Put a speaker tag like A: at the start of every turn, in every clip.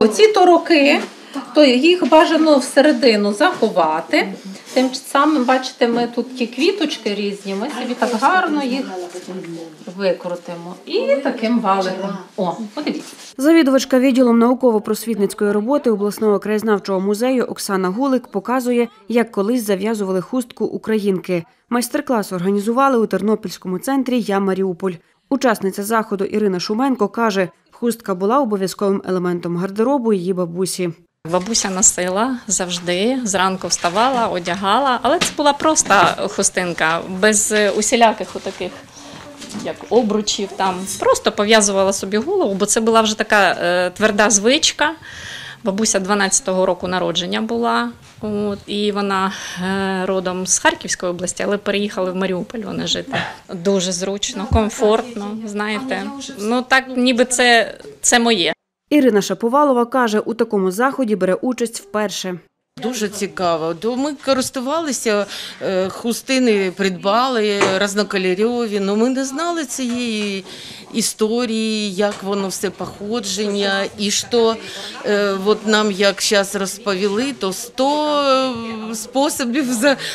A: Оці тороки, то їх бажано всередину заховати. Тим самим, бачите, ми тут ті квіточки різні, ми собі так гарно їх викрутимо. І таким валиком. О, подивіться.
B: Завідувачка відділом науково-просвітницької роботи обласного краєзнавчого музею Оксана Гулик показує, як колись зав'язували хустку українки. Майстер-клас організували у Тернопільському центрі «Я Маріуполь». Учасниця заходу Ірина Шуменко каже, хустка була обов'язковим елементом гардеробу її бабусі.
C: Бабуся носила завжди, зранку вставала, одягала, але це була просто хустинка, без усіляких таких, як обручів, там. Просто пов'язувала собі голову, бо це була вже така тверда звичка. Бабуся 12-го року народження була, і вона родом з Харківської області, але переїхали в Маріуполь вони жити. Дуже зручно, комфортно, знаєте, ну так ніби це моє.
B: Ірина Шаповалова каже, у такому заході бере участь вперше.
D: Дуже цікаво. Ми користувалися, хустини придбали, різнокольорові, але ми не знали цієї історії, як воно все походження. І що от нам, як зараз розповіли, то 100 способів,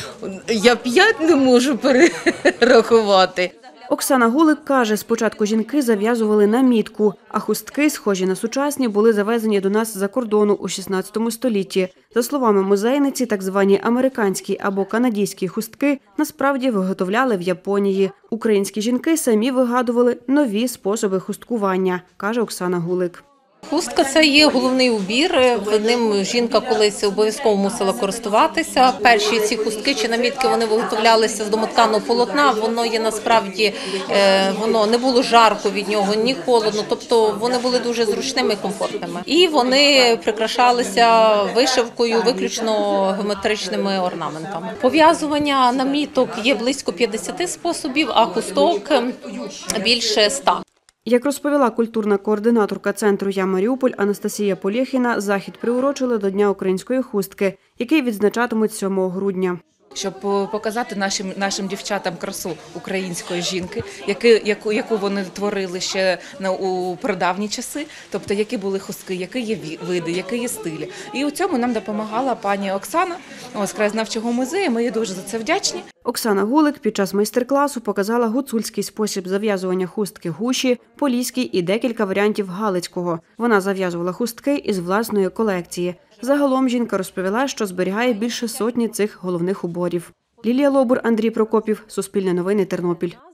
D: я 5 не можу перерахувати.
B: Оксана Гулик каже, спочатку жінки зав'язували намітку, а хустки, схожі на сучасні, були завезені до нас з-за кордону у 16 столітті. За словами музейниці, так звані американські або канадські хустки насправді виготовляли в Японії. Українські жінки самі вигадували нові способи хусткування, каже Оксана Гулик.
A: Хустка – це є головний убір, ним жінка колись обов'язково мусила користуватися. Перші ці хустки чи намітки, вони виготовлялися з домотканого полотна, воно є насправді, воно не було жарко від нього, ні холодно, тобто вони були дуже зручними і комфортними. І вони прикрашалися вишивкою, виключно геометричними орнаментами. Пов'язування наміток є близько 50 способів, а хусток більше 100.
B: Як розповіла культурна координаторка центру «Я Маріуполь» Анастасія Полєхіна, захід приурочили до Дня української хустки, який відзначатимуть 7 грудня.
E: Щоб показати нашим дівчатам красу української жінки, яку вони творили ще у прадавні часи, тобто які були хустки, які є види, які є стилі. І у цьому нам допомагала пані Оксана з краєзнавчого музею, ми їй дуже за це вдячні.
B: Оксана Гулик під час майстер-класу показала гуцульський спосіб зав'язування хустки гуші, поліський і декілька варіантів галицького. Вона зав'язувала хустки із власної колекції. Загалом жінка розповіла, що зберігає більше сотні цих головних уборів. Лілія Лобур, Андрій Прокопів, Суспільне новини, Тернопіль.